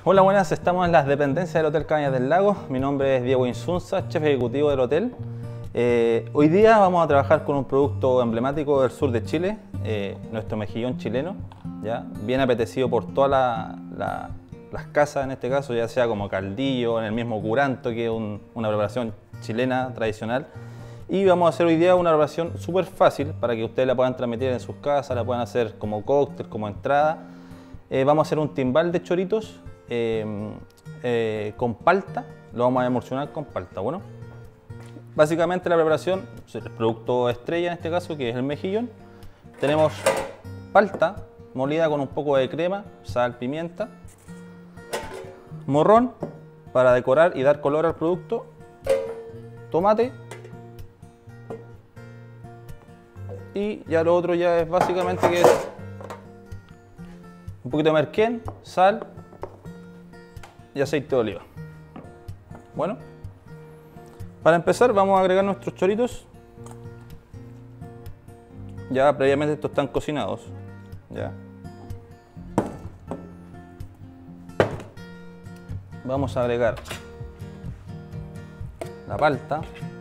Hola, buenas, estamos en las dependencias del Hotel Cabañas del Lago. Mi nombre es Diego Insunza, chef ejecutivo del hotel. Hoy día vamos a trabajar con un producto emblemático del sur de Chile, nuestro mejillón chileno, ¿ya? Bien apetecido por todas las casas, en este caso, ya sea como caldillo, en el mismo curanto, que es una preparación chilena tradicional. Y vamos a hacer hoy día una preparación súper fácil para que ustedes la puedan transmitir en sus casas, la puedan hacer como cóctel, como entrada. Vamos a hacer un timbal de choritos con palta, lo vamos a emulsionar con palta. Bueno, básicamente la preparación, el producto estrella en este caso, que es el mejillón. Tenemos palta molida con un poco de crema, sal, pimienta, morrón para decorar y dar color al producto, tomate, y ya lo otro ya es básicamente que es un poquito de merquén, sal y aceite de oliva. Bueno, para empezar vamos a agregar nuestros choritos. Ya previamente estos están cocinados. Ya. Vamos a agregar la palta.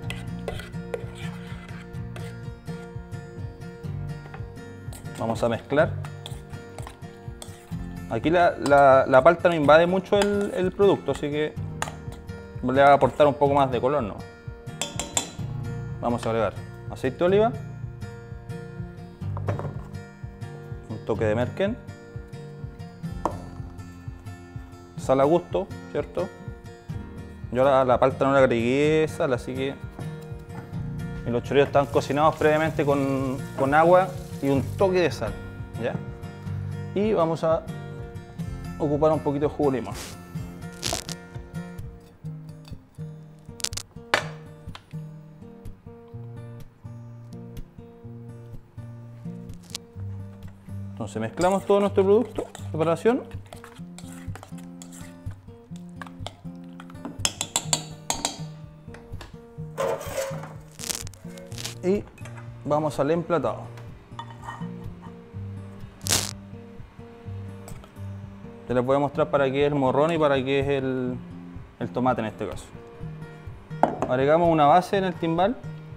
Vamos a mezclar. Aquí la palta no invade mucho el producto, así que le va a aportar un poco más de color, ¿no? Vamos a agregar aceite de oliva, un toque de merquén, sal a gusto, ¿cierto? Yo la palta no le agregué sal, así que los chorrillos están cocinados previamente con agua y un toque de sal, ¿ya? Y vamos a ocupar un poquito de jugo de limón. Entonces mezclamos todo nuestro producto de preparación. Y vamos al emplatado. Te les voy a mostrar para qué es el morrón y para qué es el tomate en este caso. Agregamos una base en el timbal.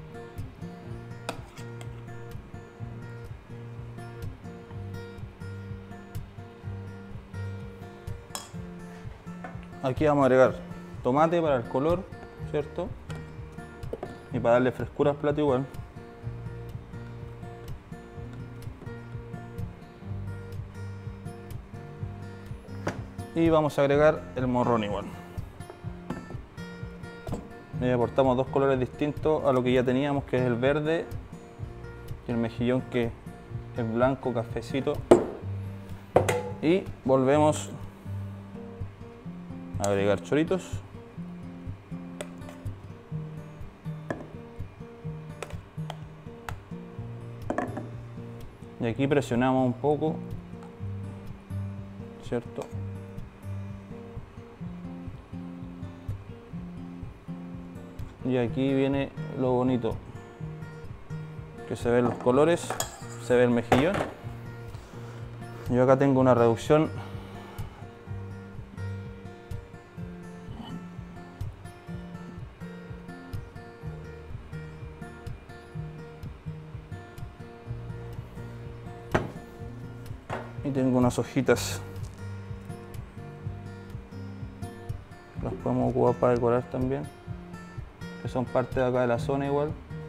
Aquí vamos a agregar tomate para el color, ¿cierto? Y para darle frescura al plato igual. Y vamos a agregar el morrón igual. Y aportamos dos colores distintos a lo que ya teníamos, que es el verde y el mejillón, que es blanco, cafecito. Y volvemos a agregar choritos. Y aquí presionamos un poco, ¿cierto? Y aquí viene lo bonito, que se ven los colores, se ve el mejillón. Yo acá tengo una reducción y tengo unas hojitas, las podemos ocupar para decorar también, que son parte de acá de la zona igual.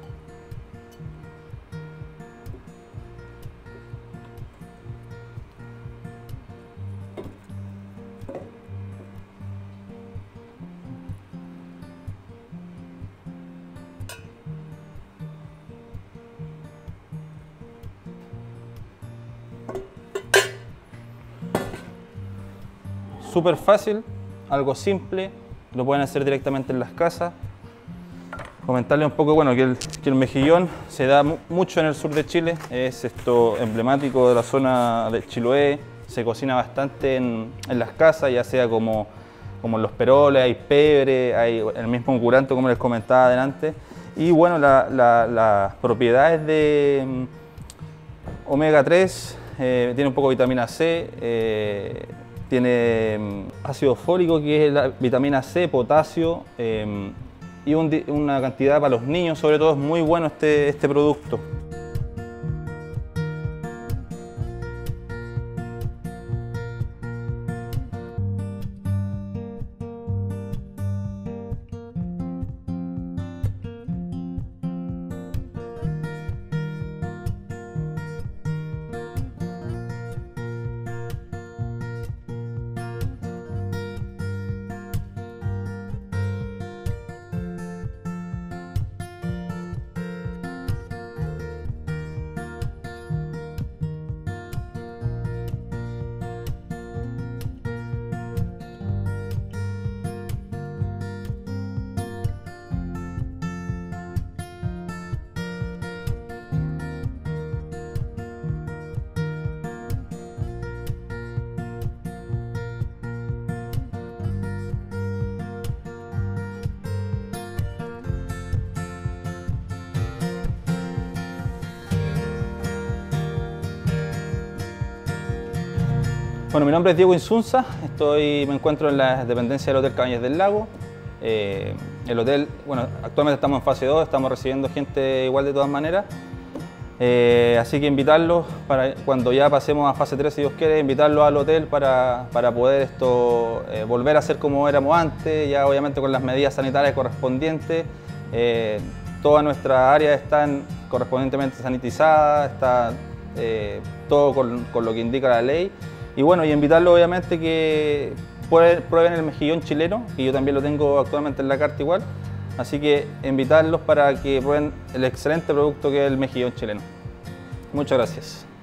Súper fácil, algo simple, lo pueden hacer directamente en las casas. Comentarles un poco, bueno, que el mejillón se da mucho en el sur de Chile, es esto emblemático de la zona de Chiloé, se cocina bastante en las casas, ya sea como en los peroles, hay pebre, hay el mismo curanto como les comentaba adelante. Y bueno, las propiedades de omega 3, tiene un poco de vitamina C, Tiene ácido fólico, que es la vitamina C, potasio y una cantidad para los niños, sobre todo es muy bueno este producto. Bueno, mi nombre es Diego Insunza, me encuentro en la dependencia del Hotel Cabañas del Lago. El hotel, bueno, actualmente estamos en fase 2, estamos recibiendo gente igual de todas maneras. Así que invitarlos, cuando ya pasemos a fase 3, si Dios quiere, invitarlos al hotel para poder volver a ser como éramos antes, ya obviamente con las medidas sanitarias correspondientes. Todas nuestras áreas están correspondientemente sanitizadas, está todo con lo que indica la ley. Y bueno, y invitarlos obviamente que prueben el mejillón chileno, que yo también lo tengo actualmente en la carta igual. Así que invitarlos para que prueben el excelente producto que es el mejillón chileno. Muchas gracias.